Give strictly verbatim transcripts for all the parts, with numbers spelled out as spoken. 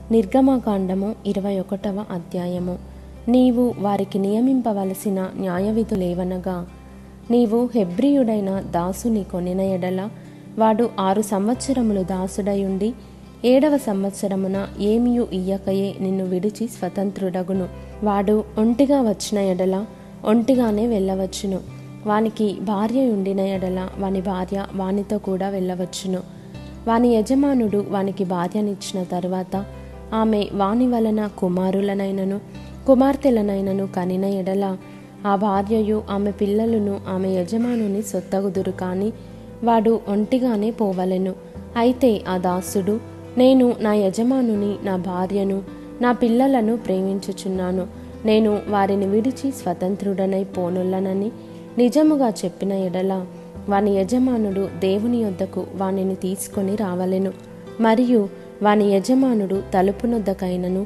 నిర్గమకాండము ఇరవై ఒకటవ అధ్యాయము. నీవు వారికి నియమింపవలసిన న్యాయవిధులేవనగా, నీవు హెబ్రీయుడైన దాసుని కొనిన ఎడల వాడు ఆరు సంవత్సరములు దాసుడయుండి ఏడవ సంవత్సరమున ఏమియు ఇయ్యకయే నిన్ను విడిచి స్వతంత్రుడగును. వాడు ఒంటిగా వచ్చిన ఎడల ఒంటిగానే వెళ్ళవచ్చును. వానికి భార్య ఉండిన ఎడల వాని భార్య వానితో కూడా వెళ్ళవచ్చును. వాని యజమానుడు వానికి భార్యనిచ్చిన తరువాత ఆమె వాని వలన కుమారులనైనను కుమార్తెలనైనను కనిన ఎడల ఆ భార్యయు ఆమె పిల్లలను ఆమె యజమానుని సొత్తగుదురు, కాని వాడు ఒంటిగానే పోవలెను. అయితే ఆ దాసుడు, నేను నా యజమానుని, నా భార్యను, నా పిల్లలను ప్రేమించుచున్నాను, నేను వారిని విడిచి స్వతంత్రుడనై పోనుల్లనని నిజముగా చెప్పిన ఎడల వాని యజమానుడు దేవుని యొద్దకు వానిని తీసుకొని రావలెను. మరియు వాని యజమానుడు తలుపునొద్దకైనను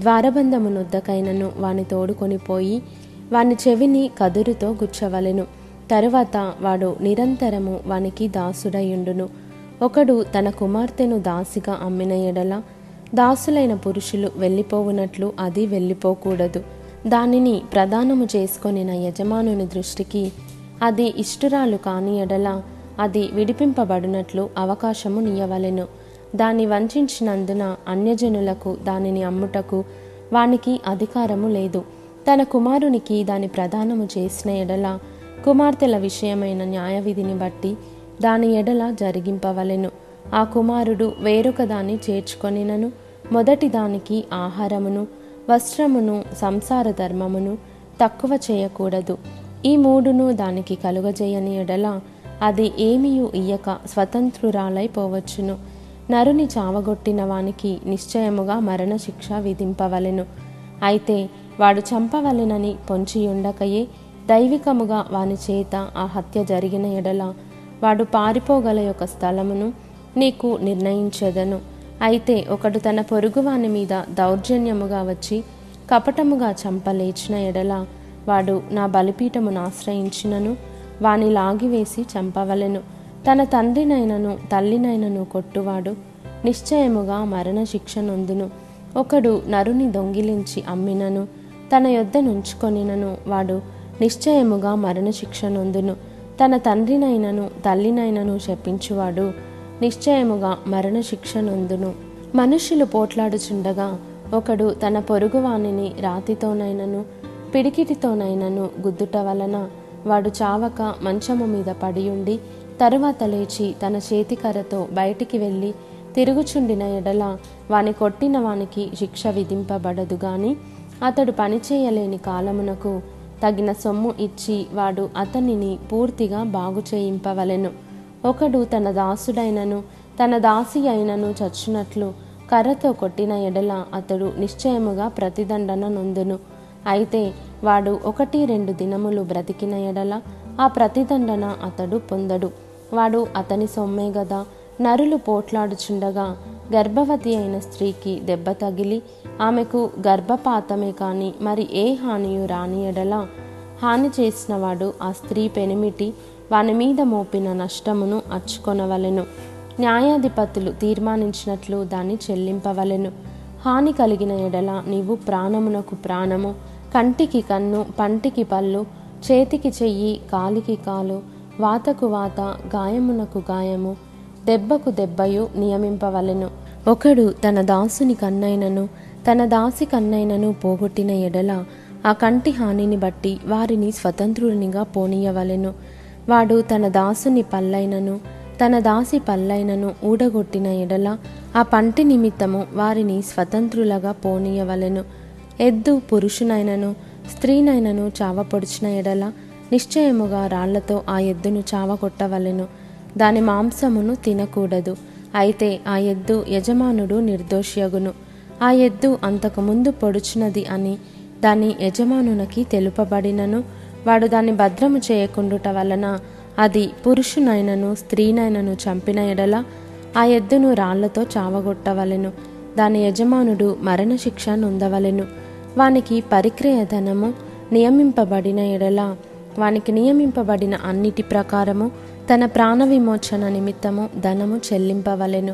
ద్వారబంధమునొద్దకైనను వాని తోడుకొని పోయి వాని చెవిని కదురుతో గుచ్చవలెను. తరువాత వాడు నిరంతరము వానికి దాసుడయుండును. ఒకడు తన కుమార్తెను దాసిగా అమ్మిన ఎడల దాసులైన పురుషులు వెళ్ళిపోవునట్లు అది వెళ్ళిపోకూడదు. దానిని ప్రదానము చేసుకొని నా యజమానుని దృష్టికి అది ఇష్టురాలు కాని ఎడల అది విడిపింపబడినట్లు అవకాశము నీయవలెను. దాన్ని వంచినందున అన్యజనులకు దానిని అమ్ముటకు వానికి అధికారము లేదు. తన కుమారునికి దాని ప్రదానము చేసిన ఎడల కుమార్తెల విషయమైన న్యాయవిధిని బట్టి దాని ఎడల జరిగింపవలెను. ఆ కుమారుడు వేరొక దాన్ని చేర్చుకొనినను మొదటి దానికి ఆహారమును వస్త్రమును సంసార ధర్మమును తక్కువ చేయకూడదు. ఈ మూడును దానికి కలుగజేయని ఎడల అది ఏమియు ఇయ్యక స్వతంత్రురాలై పోవచ్చును. నరుని చావగొట్టిన వానికి నిశ్చయముగా మరణశిక్ష విధింపవలెను. అయితే వాడు చంపవలెనని పొంచియుండకయే దైవికముగా వాని చేత ఆ హత్య జరిగిన ఎడల వాడు పారిపోగల యొక్క స్థలమును నీకు నిర్ణయించెదను. అయితే ఒకడు తన పొరుగువాని మీద దౌర్జన్యముగా వచ్చి కపటముగా చంపలేచిన ఎడల వాడు నా బలిపీఠమును ఆశ్రయించినను వాని లాగివేసి చంపవలెను. తన తండ్రినైనను తల్లినైనను కొట్టువాడు నిశ్చయముగా మరణశిక్ష నొందును. ఒకడు నరుని దొంగిలించి అమ్మినను తన యొద్ద నుంచుకొనినను వాడు నిశ్చయముగా మరణశిక్ష నొందును. తన తండ్రినైనను తల్లినైనను శపించువాడు నిశ్చయముగా మరణశిక్ష నొందును. మనుష్యులు పోట్లాడుచుండగా ఒకడు తన పొరుగువానిని రాతితోనైనను పిడికిటితోనైనను గుద్దుట వలన వాడు చావక మంచము మీద పడియుండి తరువాత లేచి తన చేతికర్రతో బయటికి వెళ్ళి తిరుగుచుండిన ఎడల వాని కొట్టిన వానికి శిక్ష విధింపబడదు గాని అతడు పనిచేయలేని కాలమునకు తగిన సొమ్ము ఇచ్చి వాడు అతనిని పూర్తిగా బాగు చేయింపవలెను. ఒకడు తన దాసుడైనను తన దాసి అయినను చచ్చునట్లు కర్రతో కొట్టిన ఎడల అతడు నిశ్చయముగా ప్రతిదండన నొందును. అయితే వాడు ఒకటి రెండు దినములు బ్రతికిన ఎడల ఆ ప్రతిదండన అతడు పొందడు. వాడు అతని సొమ్మే గదా. నరులు పోట్లాడుచుండగా గర్భవతి అయిన స్త్రీకి దెబ్బ తగిలి ఆమెకు గర్భపాతమే కాని మరి ఏ హానియు రాని ఎడల హాని చేసిన వాడు ఆ స్త్రీ పెనిమిటి వాని మీద మోపిన నష్టమును అచ్చుకొనవలెను. న్యాయాధిపతులు తీర్మానించినట్లు దాన్ని చెల్లింపవలెను. హాని కలిగిన ఎడల నీవు ప్రాణమునకు ప్రాణము, కంటికి కన్ను, పంటికి పళ్ళు, చేతికి చెయ్యి, కాలికి కాలు, వాతకు వాత, గాయమునకు గాయము, దెబ్బకు దెబ్బయు నియమింపవలెను. ఒకడు తన దాసుని కన్నైనను తన దాసి కన్నైనను పోగొట్టిన ఎడల ఆ కంటి హానిని బట్టి వారిని స్వతంత్రునిగా పోనీయవలెను. వాడు తన దాసుని పల్లైనను తన దాసి పల్లైనను ఊడగొట్టిన ఎడల ఆ పంటి నిమిత్తము వారిని స్వతంత్రులుగా పోనీయవలెను. ఎద్దు పురుషునైనను స్త్రీనైనను చావపొడిచిన ఎడల నిశ్చయముగా రాళ్లతో ఆ ఎద్దును చావకొట్టవలెను. దాని మాంసమును తినకూడదు. అయితే ఆ ఎద్దు యజమానుడు నిర్దోషియగును. ఆ ఎద్దు అంతకుముందు పొడుచున్నది అని దాని యజమానునికి తెలుపబడినను వాడు దాన్ని భద్రము చేయకుండుట వలన అది పురుషునైనను స్త్రీనైనను చంపిన ఎడల ఆ ఎద్దును రాళ్లతో చావగొట్టవలెను. దాని యజమానుడు మరణశిక్ష నొందవలెను. వానికి పరిక్రయ ధనము నియమింపబడిన ఎడల వానికి నియమింపబడిన అన్నిటి ప్రకారము తన ప్రాణ విమోచన నిమిత్తము ధనము చెల్లింపవలెను.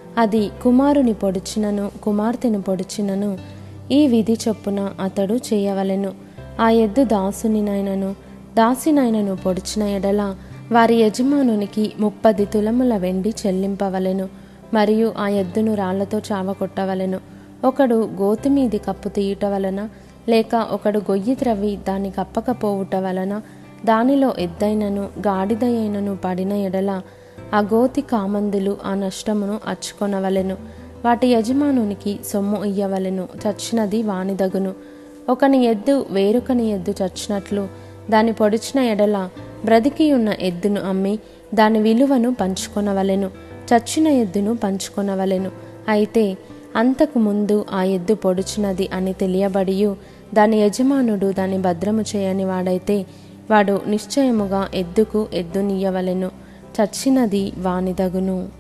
అది కుమారుని పొడిచినను కుమార్తెను పొడిచినను ఈ విధి చొప్పున అతడు చేయవలెను. ఆ ఎద్దు దాసునినైనను దాసినైనను పొడిచిన ఎడల వారి యజమానునికి ముప్పది తులముల వెండి చెల్లింపవలెను. మరియు ఆ ఎద్దును రాళ్లతో చావకొట్టవలెను. ఒకడు గోతిమీది కప్పు తీయుట వలన లేక ఒకడు గొయ్యి త్రవ్వి దాన్ని కప్పకపోవుట వలన దానిలో ఎద్దైనను గాడిదయైనను పడిన ఎడల ఆ గోతి కామందులు ఆ నష్టమును అచ్చుకొనవలెను. వాటి యజమానునికి సొమ్ము ఇయ్యవలెను. చచ్చినది వానిదగును. ఒకని ఎద్దు వేరొకని ఎద్దు చచ్చినట్లు దాని పొడిచిన ఎడల బ్రతికియున్న ఎద్దును అమ్మి దాని విలువను పంచుకొనవలెను. చచ్చిన ఎద్దును పంచుకొనవలెను. అయితే అంతకు ముందు ఆ ఎద్దు పొడిచినది అని తెలియబడియు దాని యజమానుడు దాన్ని భద్రము చేయని వాడైతే వాడు నిశ్చయముగా ఎద్దుకు ఎద్దునియ్యవలెను. చచ్చినది వానిదగును.